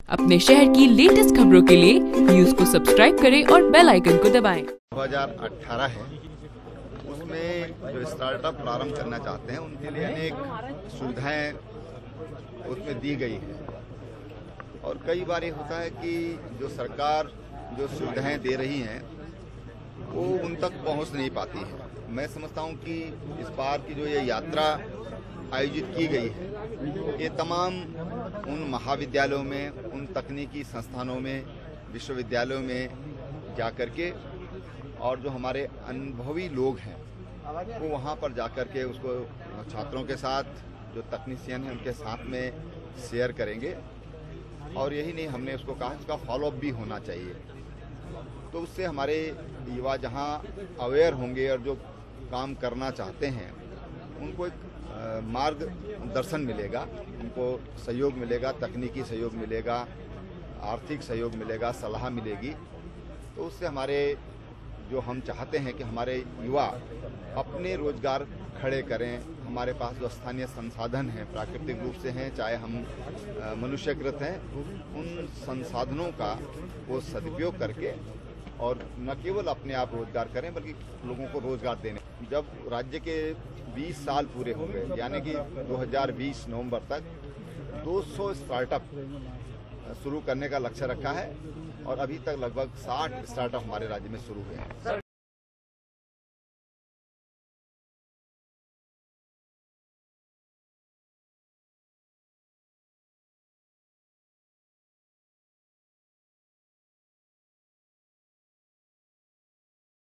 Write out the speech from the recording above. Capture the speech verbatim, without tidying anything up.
अपने शहर की लेटेस्ट खबरों के लिए न्यूज को सब्सक्राइब करें और बेल आइकन को दबाएं। दो हज़ार अठारह है, उसमें जो स्टार्टअप प्रारंभ करना चाहते हैं उनके लिए अनेक सुविधाएं उसमें दी गई है। और कई बार ये होता है कि जो सरकार जो सुविधाएं दे रही हैं वो उन तक पहुंच नहीं पाती है। मैं समझता हूं कि इस बार की जो ये यात्रा आयोजित की गई है ये तमाम उन महाविद्यालयों में, उन तकनीकी संस्थानों में, विश्वविद्यालयों में जा कर के और जो हमारे अनुभवी लोग हैं वो वहाँ पर जा कर के उसको छात्रों के साथ, जो तकनीशियन हैं उनके साथ में शेयर करेंगे। और यही नहीं, हमने उसको कहा उसका फॉलोअप भी होना चाहिए। तो उससे हमारे युवा जहाँ अवेयर होंगे और जो काम करना चाहते हैं उनको एक मार्गदर्शन मिलेगा, उनको सहयोग मिलेगा, तकनीकी सहयोग मिलेगा, आर्थिक सहयोग मिलेगा, सलाह मिलेगी। तो उससे हमारे जो हम चाहते हैं कि हमारे युवा अपने रोजगार खड़े करें। हमारे पास जो स्थानीय संसाधन हैं, प्राकृतिक रूप से हैं चाहे हम मनुष्यकृत हैं, उन संसाधनों का वो सदुपयोग करके और न केवल अपने आप रोजगार करें बल्कि लोगों को रोजगार देने। जब राज्य के बीस साल पूरे हो गए, यानी कि दो हज़ार बीस नवंबर तक दो सौ स्टार्टअप शुरू करने का लक्ष्य रखा है और अभी तक लगभग साठ स्टार्टअप हमारे राज्य में शुरू हुए हैं।